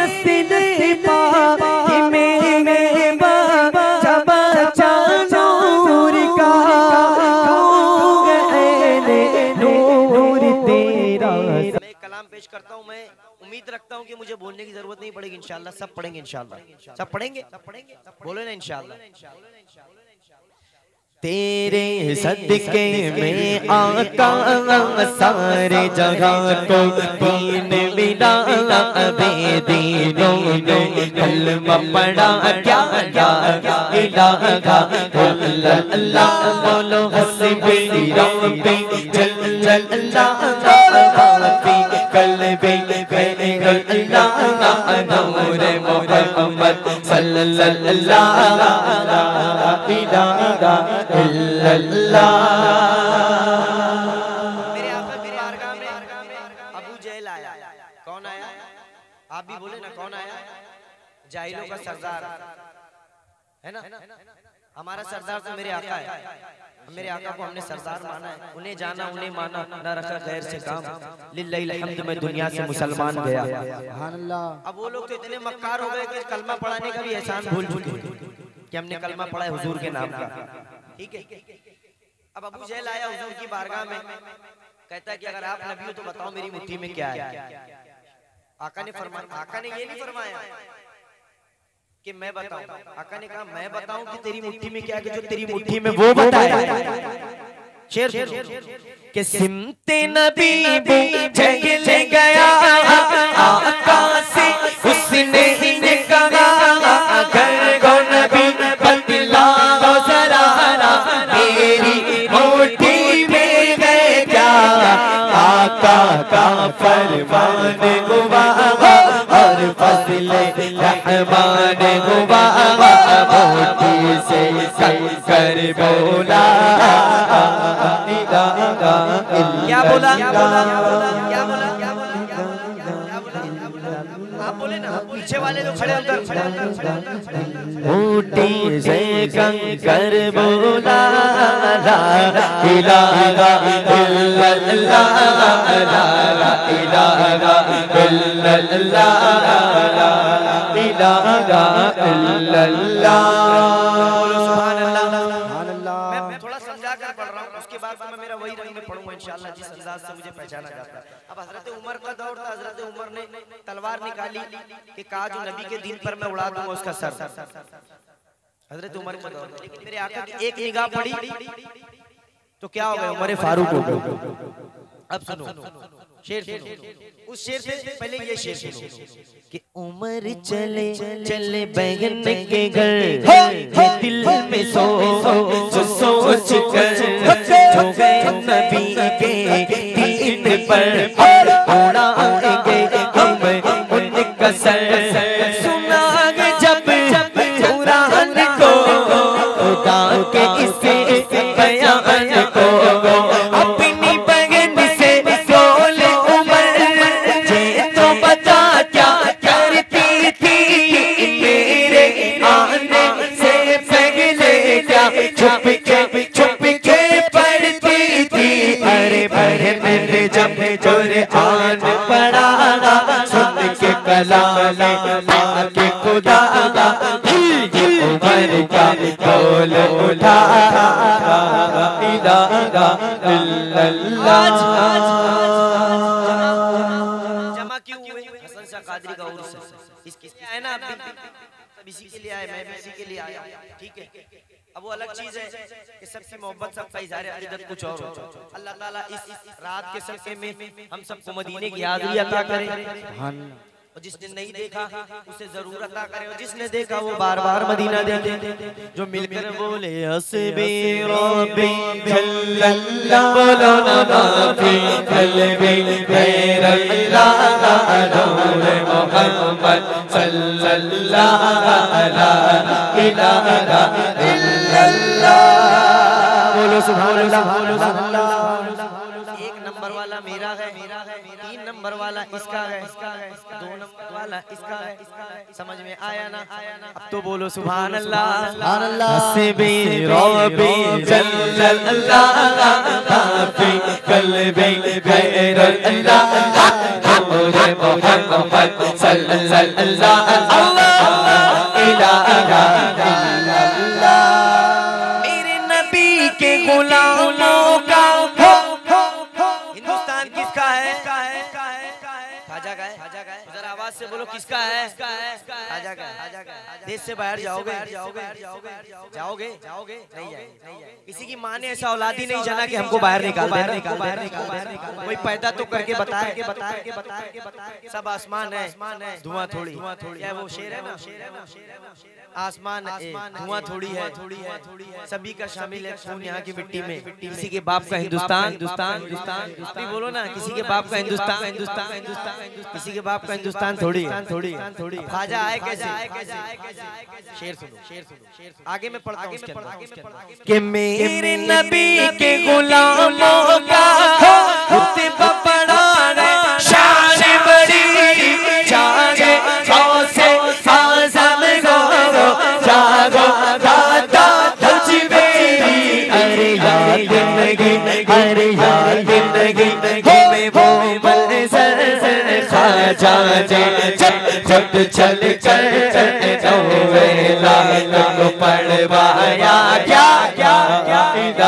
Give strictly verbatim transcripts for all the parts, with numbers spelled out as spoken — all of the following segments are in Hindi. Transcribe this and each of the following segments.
नस्ल पाकी में बच्चा बच्चा नूर का नूर तेरा। मैं कलाम पेश करता हूँ। मैं उम्मीद रखता हूँ कि मुझे बोलने की जरूरत नहीं पड़ेगी इंशाल्लाह। सब पढ़ेंगे इंशाल्लाह। सब पढ़ेंगे बोले ना इंशाल्लाह। तेरे सदके में आका सारे जगह को दीन बिना अबे दीनों ने कलमा पढ़ा क्या इलाहा अल्लाह अल्लाह बोलो हस्बी रब्बी जल अल्लाह माफी कल्बी खैर अल्लाह नूर मोहम्मद सल्लल्लाहु अलैहि वसल्लम। मेरे आका की बारगाह में अबू जहल आया। कौन आया? आप भी बोले ना कौन आया? जाहिलों का सरदार है ना। हमारा सरदार तो मेरे आका है। मेरे आका को हमने सरदार माना है। उन्हें जाना उन्हें माना न रखा गैर से काम। लिल्लाहिल हम्द में दुनिया से मुसलमान गया। अब वो लोग तो इतने मक्कार हो गए कि कलमा पढ़ाने का भी एहसान भूल चुके कि हमने कलमा पढ़ा है हुजूर के नाम का। ठीक है। अब अबू जहल आया हुजूर की बारगाह में, कहता है कि अगर आप नबी हो तो बताओ मेरी मुट्ठी में क्या है। आका ने फरमाया, आका ने ये नहीं फरमाया कि मैं बताऊं। आका ने कहा मैं बताऊं कि तेरी मुट्ठी में क्या है, कि जो तेरी मुट्ठी में वो बताए। शेर के सिमते नबी जहल गया आका से उसने ही कहा अगर गो नबी बतला दो जरा मेरी मुट्ठी में है क्या। आका का फरमान हुआ और फज़ले रहमान हुआ मुट्ठी से कर बोला क्या बोला क्या बोला क्या बोला क्या बोला आप बोले ना। पीछे वाले जो खड़े अंदर खड़े अंदर खड़े अंदर मुट्ठी से कंकर बोला ला इलाहा इल्लल्लाह ला इलाहा इल्लल्लाह ला इलाहा इल्लल्लाह। मैं थोड़ा समझा कर पढ़ रहा हूँ, उसके बाद मैं मेरा वही रंग में पढ़ूंगा इंशाल्लाह जिस अंदाज से मुझे पहचाना जाता है। अब हजरत उमर का दौर था। हजरत उमर ने तलवार निकाली कि कहा जो नबी के दिन पर मैं उड़ा दूंगा उसका सर। हजरत उमर का दौर। लेकिन मेरे आका की एक निगाह पड़ी तो क्या हो गया, उमर फारूक हो गए। अब सुनो शेर सुनो। उस शेर से पहले ये शेर सुनो कि उमर चले चले बहन के घर दिल में सो सो सोच कर जो गए नबी के दीन पर उड़ाएंगे हम उनका सर। सुना जब कुरान को खुदा के इसे बयान को अपनी बहन से बोले उमर ये तो बता क्या करती थी मेरे आने से पहले क्या छुप के छुप के पढ़ती थी। अरे बहन जब कुरान पढ़ा सुन के कलाम के खुदा उमर का बोल उठा इलाहा इल्लल्लाह। जमा क्यों हुए? हसन शाह कादरी का उर्स इसके आए ना, आप सब इसी के लिए आए, मैं भी इसी के लिए आया। ठीक है। अब वो अलग चीज है कि सबकी मोहब्बत सबका इज़हार अक़ीदत कुछ और हो। अल्लाह ताला इस रात के सदक़े में हम सबको मदीने की यादगी अता करे और जिसने नहीं देखा उसे जरूर अता करे और जिसने देखा वो बार बार मदीना देखे। जो मिलकर बोले हस्बी रब्बी जल्लल्लाह बोलो ना माफी कल्बी खैर अल्लाह नूर मोहम्मद सल्लल्लाहु अलैहि इलाहा इल्लल्लाह। बोलो सुभान अल्लाह बोलो सुभान अल्लाह। एक नंबर वाला मेरा है, तीन नंबर वाला इसका है, दो नंबर वाला इसका है। समझ में आया ना? अब तो बोलो सुभान अल्लाह सुभान अल्लाह। हस्बी रब्बी जल्लल्लाहु माफी कल्बी खैर अल्लाह मोरे मोहम्मद सल्लल्लाहु मेरे नबी के गुलामों का हिंदुस्तान किसका है? खाजा का है। जरा आवाज से बोलो किसका है? खाजा का है। देश से बाहर जाओगे जाओगे जाओगे जाओगे नहीं जाए। किसी की माँ ने ऐसा औलादी नहीं जाना कि हमको बाहर निकाल बाहर निकाल बाहर निकाल कोई पैदा तो करके बताए के बताए के बताए के बताए सब आसमान है धुआं थोड़ी क्या वो शेर है ना आसमान धुआं थोड़ी है थोड़ी है सभी का शामिल है खून यहाँ की मिट्टी में। किसी के बाप का हिंदुस्तान हिंदुस्तान हिंदुस्तान अभी बोलो ना किसी के बाप का हिंदुस्तान हिंदुस्तान हिंदुस्तान किसी के बाप का हिंदुस्तान थोड़ी थोड़ी थोड़ी खाजा आए कैसे शेर सुनो शेर सुनो शेर आगे में पढ़ता हूँ कि मेरे नबी के गुलामों का रुतबा बड़ा है शान बड़ी जागे गौसे आज़म गो जागो दादा तुझ मेरी अरे यार जिंदगी अरे यार जिंदगी में वो मंज़र खाजा जे जब चल कर वेला को पढ़वाया क्या क्या क्या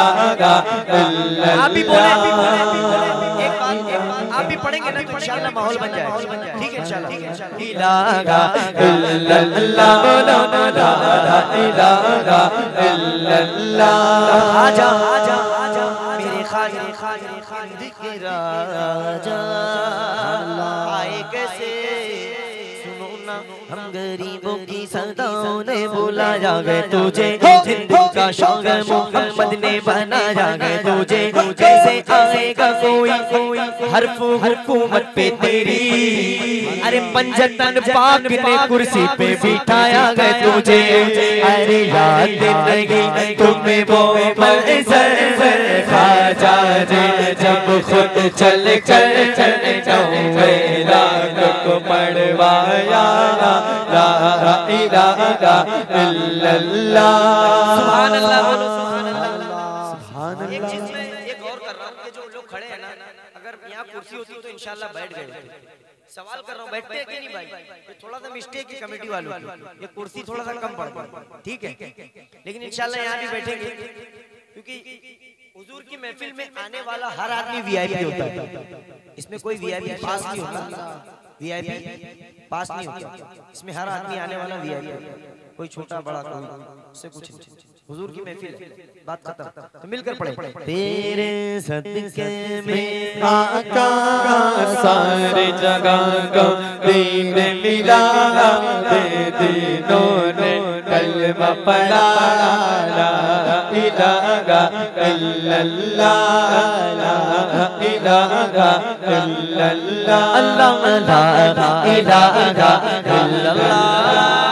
आप भी बोले आप भी बोले एक बात एक बात आप भी पढ़ेंगे ना तो इंशाल्लाह माहौल बन जाएगा। ठीक है इंशाल्लाह ठीक है इलाहा इल्लल्लाह बोलो ना ला इलाहा इल्लल्लाह आजा आजा आजा मेरे खाजा खाजा खाजा के राजा आए कैसे सुनो ना हम गरीबों की सदाओं ने बुलाया गए तुझे हिंदू का शौक मोहम्मद ने बनाया गए तुझे कैसे आएगा कोई हर्फ हुकूमत पे तेरी अरे पंजतन पाक ने कुर्सी पे बिठाया गए तुझे अरे याद जिंदगी तुम्हें वो मंज़र खाजा जे जब खुद चल कर चले जाओ वेला को पढ़वाया ला इलाहा इल्लल्लाह सुभान अल्लाह बोलो सुभान अल्लाह। एक चीज मैं एक और कर रहा हूँ कि जो लोग खड़े हैं ना अगर यहाँ कुर्सी होती तो इंशाल्लाह बैठ गए। सवाल कर रहा हूँ बैठते हैं कि नहीं भाई? ये थोड़ा सा मिस्टेक है कमेटी वालों की, ये कुर्सी थोड़ा सा कम पड़ ठीक है लेकिन इंशाल्लाह यहाँ भी बैठेंगे क्योंकि हुजूर की महफिल में आने वाला हर आदमी वीआईपी होता है। इसमें कोई वीआईपी पास नहीं होता वीआईपी पास नहीं होता इसमें हर आदमी आने वाला वीआईपी कोई छोटा बड़ा कोई से कुछ हुजूर की महफिल बात खत्म तो मिलकर पढ़े तेरे सदके में आका सारे जगह को दीन मिला दे दीनों ने कलमा पढ़ा ला इलाहा इल्लल्लाह ला इलाहा इल्लल्लाह अल्लाह ला इलाहा इल्लल्लाह